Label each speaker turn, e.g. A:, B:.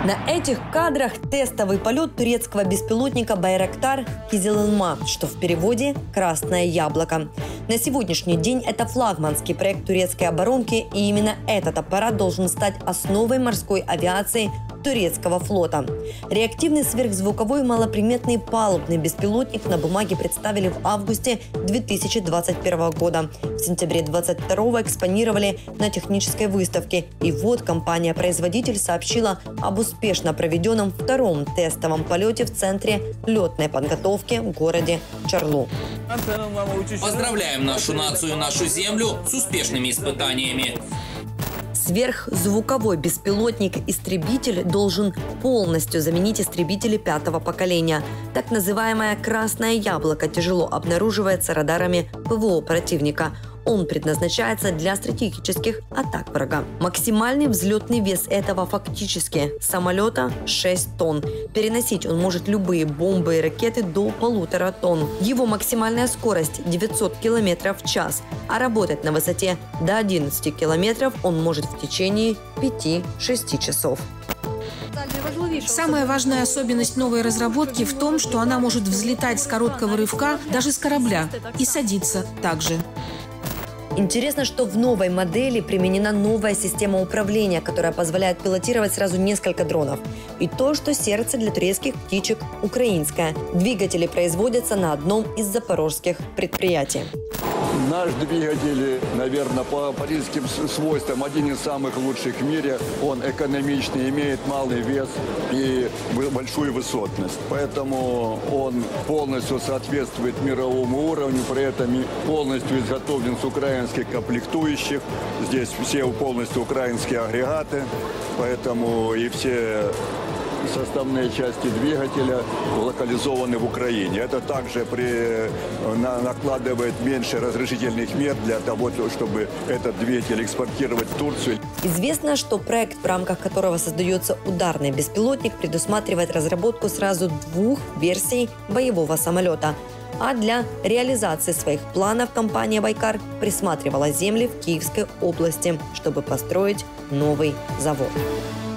A: На этих кадрах тестовый полет турецкого беспилотника «Байрактар Кизилелма», что в переводе «Красное яблоко». На сегодняшний день это флагманский проект турецкой оборонки, и именно этот аппарат должен стать основой морской авиации турецкого флота. Реактивный сверхзвуковой малоприметный палубный беспилотник на бумаге представили в августе 2021 года. В сентябре 2022 экспонировали на технической выставке. И вот компания-производитель сообщила об успешно проведенном втором тестовом полете в центре летной подготовки в городе Чарлу.
B: Поздравляем нашу нацию, нашу землю с успешными испытаниями.
A: Сверхзвуковой беспилотник-истребитель должен полностью заменить истребители пятого поколения. Так называемое «красное яблоко» тяжело обнаруживается радарами ПВО противника. Он предназначается для стратегических атак врага. Максимальный взлетный вес этого фактически самолета – 6 тонн. Переносить он может любые бомбы и ракеты до 1,5 тонн. Его максимальная скорость – 900 км в час, а работать на высоте до 11 км он может в течение 5-6 часов.
C: Самая важная особенность новой разработки в том, что она может взлетать с короткого рывка даже с корабля и садиться также.
A: Интересно, что в новой модели применена новая система управления, которая позволяет пилотировать сразу несколько дронов. И то, что сердце для турецких птичек – украинское. Двигатели производятся на одном из запорожских предприятий.
D: Наш двигатель, наверное, по парижским свойствам один из самых лучших в мире. Он экономичный, имеет малый вес и большую высотность. Поэтому он полностью соответствует мировому уровню, при этом полностью изготовлен с украинских комплектующих. Здесь все полностью украинские агрегаты, поэтому и все составные части двигателя локализованы в Украине. Это также накладывает меньше разрешительных мер для того, чтобы этот двигатель экспортировать в Турцию.
A: Известно, что проект, в рамках которого создается ударный беспилотник, предусматривает разработку сразу 2 версий боевого самолета. А для реализации своих планов компания «Байкар» присматривала земли в Киевской области, чтобы построить новый завод.